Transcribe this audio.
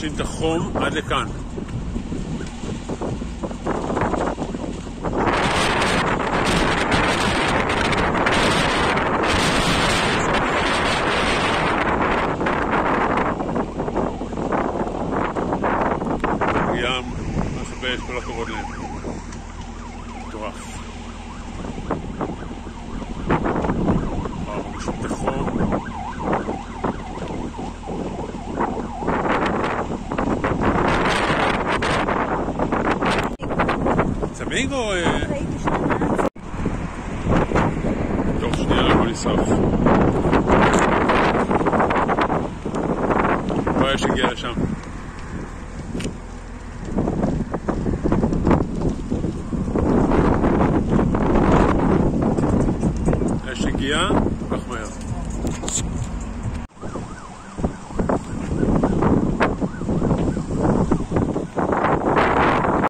מרגישים את החום עד לכאן. ים, מכבי, כל הכבוד להם. מטורף. מרגישים את החום. צמינגו? תוך שנייה בוא נשרף. כבר יש הגיע לשם. יש הגיע, כך מהר.